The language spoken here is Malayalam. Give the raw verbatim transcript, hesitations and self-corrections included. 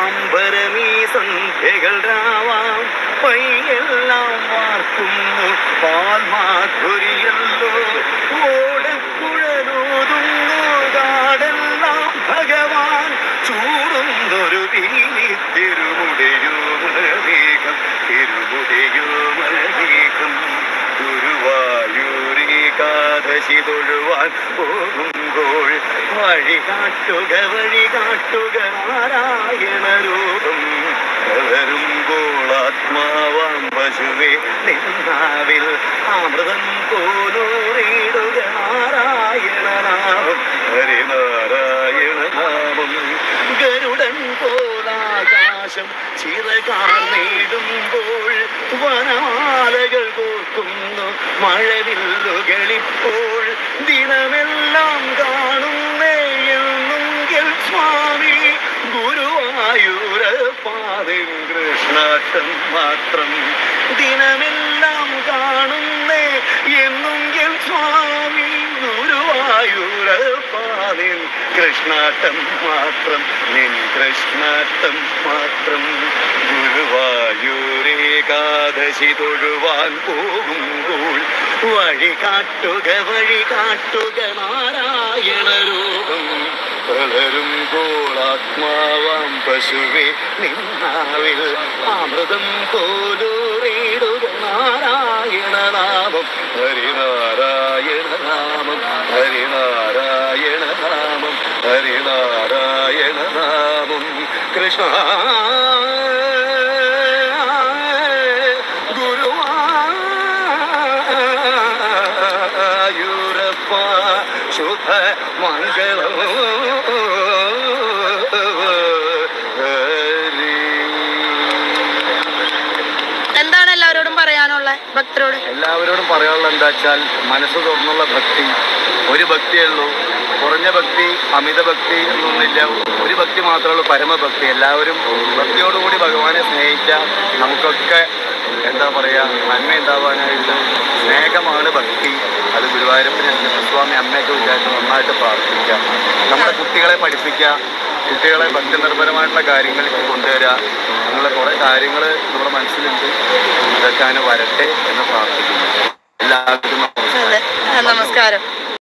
പീതാംബരമീ സന്ധ്യകൾ രാവാം പയ്യെല്ലാം വാർക്കുന്നു പാൽമാധുരിയല്ലോ ഓടക്കുഴലൂതുന്നു കാടെല്ലാം ഭഗവാൻ ചൂടുന്നൊരു വീണി തിരുമുടിയോ മലവേഗം തിരുമുടിയോ മലവേഗം ഗുരുവായൂരേകാദശി തൊഴുവാൻ പോകുമ്പോൾ വഴി കാട്ടുക വഴി കാട്ടുക നാരായണ രൂപം വളരുമ്പോൾ ആത്മാവാം പശുവേ നിന്നാവിൽ അമൃതം പോലൂറിയിടുക നാരായണ നാമം ഹരിനാരായണ നാമം ഗരുഡൻ പോലാകാശം ചിറകാർന്നിടുമ്പോൾ വനമാലകൾ കോർക്കുന്നു മഴവില്ലുകളിപ്പോൾ ദിനമെല്ലാം കാണുന്നേ എന്നുങ്കിൽ സ്വാമി ഗുരുവായൂരപ്പാദം കൃഷ്ണാട്ടം മാത്രം ദിനമെല്ലാം കാണുന്നേ എന്നുങ്കിൽ സ്വാമി ഗുരുവായൂരപ്പാദം കൃഷ്ണാട്ടം മാത്രം നിൻ കൃഷ്ണാട്ടം മാത്രം ഗുരുവായൂരേകാദശി തൊഴുവാൻ പോകുമ്പോൾ വഴി കാട്ടുക വഴി കാട്ടുക നാരായണ രൂപം വളരുമ്പോൾ ആത്മാവാം പശുവേ നിന്നാവിൽ അമൃതം പോലൂറിയിടുക നാരായണ നാമം ഹരിനാരായണ നാമം ഹരിനാരായണ നാമം ഹരിനാരായണ നാമം കൃഷ്ണ ഗുരുവായൂരപ്പ ശുഭ മംഗളം. എന്താണ് എല്ലാവരോടും പറയാനുള്ളത് ഭക്തരോട്? എല്ലാവരോടും പറയാനുള്ളത് എന്താ വെച്ചാൽ മനസ്സ് തുറന്നുള്ള ഭക്തി. ഒരു ഭക്തിയേ ഉള്ളൂ, കുറഞ്ഞ ഭക്തി അമിത ഭക്തി എന്നൊന്നുമില്ല. ഒരു ഭക്തി മാത്രമേ ഉള്ളൂ, പരമഭക്തി. എല്ലാവരും ഭക്തിയോടുകൂടി ഭഗവാനെ സ്നേഹിച്ചാൽ നമുക്കൊക്കെ എന്താ പറയുക നന്മ ഉണ്ടാവാനായിട്ട് സ്നേഹമാണ് ഭക്തി. അത് ഗുരുവായൂരപ്പനെ സ്വാമി അമ്മയൊക്കെ വിചാരിച്ച് നന്നായിട്ട് പ്രാർത്ഥിക്കുക. നമ്മുടെ കുട്ടികളെ പഠിപ്പിക്കുക, കുട്ടികളെ ഭക്തി നിർഭരമായിട്ടുള്ള കാര്യങ്ങളിലേക്ക് കൊണ്ടുവരിക. അങ്ങനെയുള്ള കുറേ കാര്യങ്ങൾ നമ്മുടെ മനസ്സിലുണ്ട്, അതൊക്കെ അങ്ങനെ വരട്ടെ എന്ന് പ്രാർത്ഥിക്കുന്നു. എല്ലാവർക്കും നമസ്കാരം.